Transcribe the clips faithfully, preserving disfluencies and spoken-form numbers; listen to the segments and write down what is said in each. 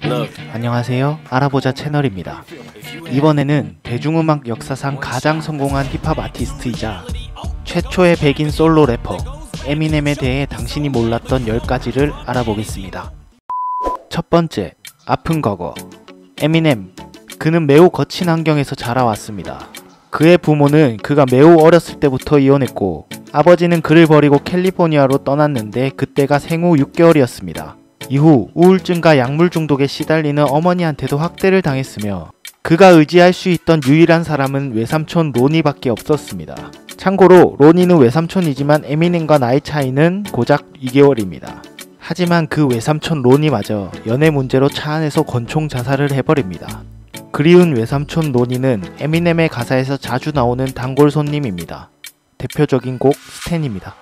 안녕하세요, 알아보자 채널입니다. 이번에는 대중음악 역사상 가장 성공한 힙합 아티스트이자 최초의 백인 솔로 래퍼 에미넴에 대해 당신이 몰랐던 열 가지를 알아보겠습니다. 첫 번째, 아픈 과거. 에미넴, 그는 매우 거친 환경에서 자라왔습니다. 그의 부모는 그가 매우 어렸을 때부터 이혼했고 아버지는 그를 버리고 캘리포니아로 떠났는데 그때가 생후 육 개월이었습니다. 이후 우울증과 약물 중독에 시달리는 어머니한테도 학대를 당했으며 그가 의지할 수 있던 유일한 사람은 외삼촌 로니밖에 없었습니다. 참고로 로니는 외삼촌이지만 에미넴과 나이 차이는 고작 이 개월입니다. 하지만 그 외삼촌 로니마저 연애 문제로 차 안에서 권총 자살을 해버립니다. 그리운 외삼촌 로니는 에미넴의 가사에서 자주 나오는 단골 손님입니다. 대표적인 곡 스탠입니다.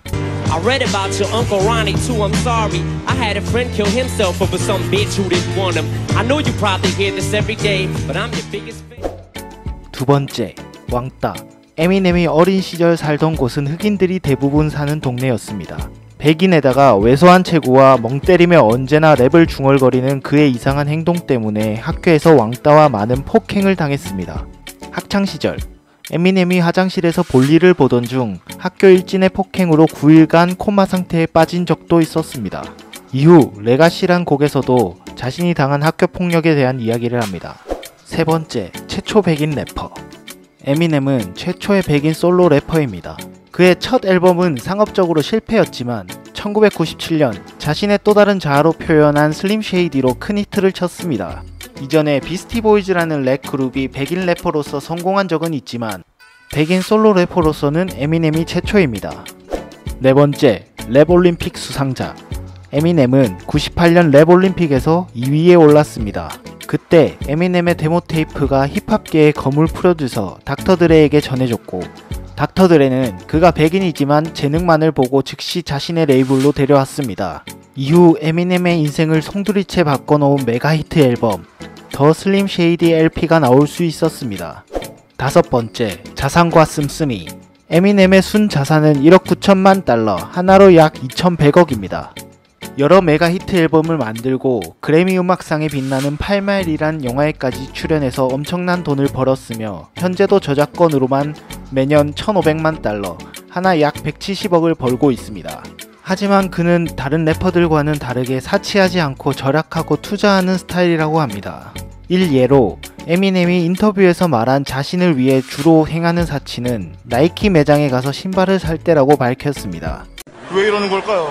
I read about your Uncle Ronnie too, I'm sorry. I had a friend kill himself over some bitch who didn't want him. I know you probably hear this every day, but I'm your biggest fan. 두 번째, 왕따. 에미넴이 어린 시절 살던 곳은 흑인들이 대부분 사는 동네였습니다. 백인에다가 왜소한 체구와 멍 때리며 언제나 랩을 중얼거리는 그의 이상한 행동 때문에 학교에서 왕따와 많은 폭행을 당했습니다. 학창시절, 에미넴이 화장실에서 볼일을 보던 중 학교 일진의 폭행으로 구 일간 코마 상태에 빠진 적도 있었습니다. 이후 레가시란 곡에서도 자신이 당한 학교 폭력에 대한 이야기를 합니다. 세 번째, 최초 백인 래퍼. 에미넴은 최초의 백인 솔로 래퍼입니다. 그의 첫 앨범은 상업적으로 실패였지만 천구백구십칠 년 자신의 또 다른 자아로 표현한 슬림 쉐이디로 큰 히트를 쳤습니다. 이전에 비스티 보이즈라는 랩 그룹이 백인 래퍼로서 성공한 적은 있지만 백인 솔로 래퍼로서는 에미넴이 최초입니다. 네 번째, 랩 올림픽 수상자. 에미넴은 구십팔 년 랩 올림픽에서 이 위에 올랐습니다. 그때 에미넴의 데모 테이프가 힙합계의 거물 프로듀서 닥터 드레에게 전해졌고 닥터 드레는 그가 백인이지만 재능만을 보고 즉시 자신의 레이블로 데려왔습니다. 이후 에미넴의 인생을 송두리째 바꿔놓은 메가 히트 앨범 더 슬림 쉐이디 엘피가 나올 수 있었습니다. 다섯 번째, 자산과 씀씀이. 에미넴의 순 자산은 일억 구천만 달러, 하나로 약 이천백억입니다. 여러 메가 히트 앨범을 만들고 그래미 음악상에 빛나는 팔 마일이란 영화에까지 출연해서 엄청난 돈을 벌었으며 현재도 저작권으로만 매년 천오백만 달러, 하나 약 백칠십억을 벌고 있습니다. 하지만 그는 다른 래퍼들과는 다르게 사치하지 않고 절약하고 투자하는 스타일이라고 합니다. 일예로 에미넴이 인터뷰에서 말한 자신을 위해 주로 행하는 사치는 나이키 매장에 가서 신발을 살 때라고 밝혔습니다. 왜 이러는 걸까요?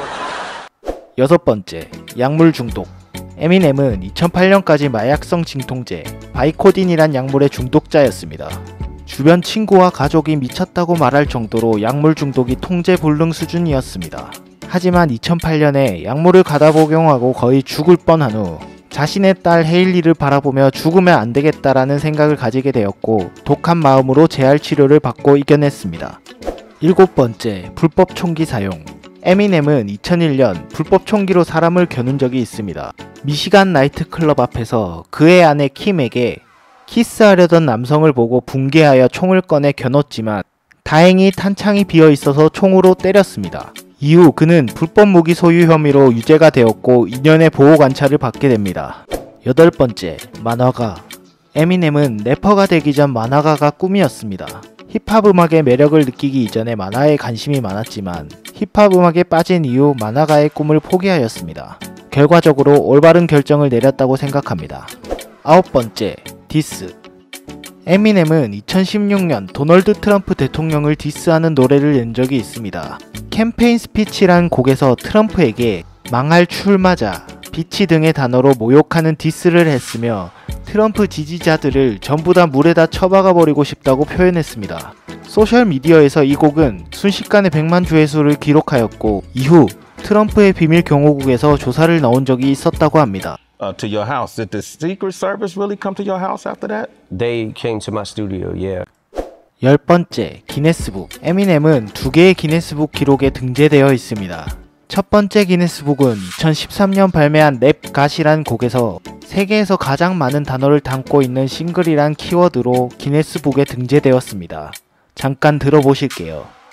여섯 번째, 약물 중독. 에미넴은 이천팔 년까지 마약성 진통제 바이코딘이란 약물의 중독자였습니다. 주변 친구와 가족이 미쳤다고 말할 정도로 약물 중독이 통제 불능 수준이었습니다. 하지만 이천팔 년에 약물을 가다 복용하고 거의 죽을 뻔한 후 자신의 딸 헤일리를 바라보며 죽으면 안 되겠다라는 생각을 가지게 되었고 독한 마음으로 재활 치료를 받고 이겨냈습니다. 일곱 번째, 불법 총기 사용. 에미넴은 이천일 년 불법 총기로 사람을 겨눈 적이 있습니다. 미시간 나이트클럽 앞에서 그의 아내 킴에게 키스하려던 남성을 보고 붕괴하여 총을 꺼내 겨눴지만 다행히 탄창이 비어있어서 총으로 때렸습니다. 이후 그는 불법 무기 소유 혐의로 유죄가 되었고 이 년의 보호관찰을 받게 됩니다. 여덟 번째, 만화가. 에미넴은 래퍼가 되기 전 만화가가 꿈이었습니다. 힙합 음악의 매력을 느끼기 이전에 만화에 관심이 많았지만 힙합 음악에 빠진 이후 만화가의 꿈을 포기하였습니다. 결과적으로 올바른 결정을 내렸다고 생각합니다. 아홉 번째, 디스. 에미넴은 이천십육 년 도널드 트럼프 대통령을 디스하는 노래를 낸 적이 있습니다. 캠페인 스피치란 곡에서 트럼프에게 망할 출마자, 비치 등의 단어로 모욕하는 디스를 했으며 트럼프 지지자들을 전부 다 물에다 처박아 버리고 싶다고 표현했습니다. 소셜미디어에서 이 곡은 순식간에 백만 조회수를 기록하였고 이후 트럼프의 비밀 경호국에서 조사를 넣은 적이 있었다고 합니다. Uh, to your house. Did the Secret Service really come to your house after that? They came to my studio, yeah. 열 번째, 기네스북. 에미넴은 두 개의 기네스북 기록에 등재되어 있습니다. 첫 번째 기네스북은 이천십삼 년 발매한 랩 갓이란 곡에서 세계에서 가장 많은 단어를 담고 있는 싱글이란 키워드로 기네스북에 등재되었습니다. 잠깐 들어보실게요.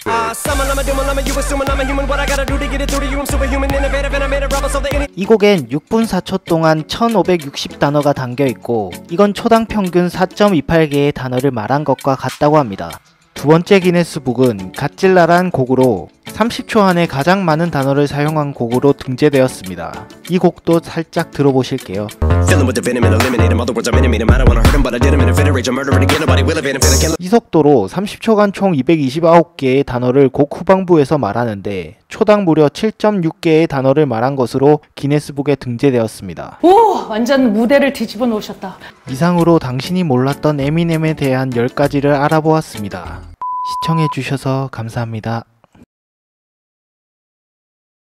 이 곡엔 육 분 사 초 동안 천오백육십 단어가 담겨 있고 이건 초당 평균 사 점 이팔 개의 단어를 말한 것과 같다고 합니다. 두 번째 기네스북은 갓질라란 곡으로 삼십 초 안에 가장 많은 단어를 사용한 곡으로 등재되었습니다. 이 곡도 살짝 들어보실게요. 이 속도로 삼십 초간 총 이백이십구 개의 단어를 곡 후반부에서 말하는데 초당 무려 칠 점 육 개의 단어를 말한 것으로 기네스북에 등재되었습니다. 오! 완전 무대를 뒤집어 놓으셨다. 이상으로 당신이 몰랐던 에미넴에 대한 열 가지를 알아보았습니다. 시청해주셔서 감사합니다.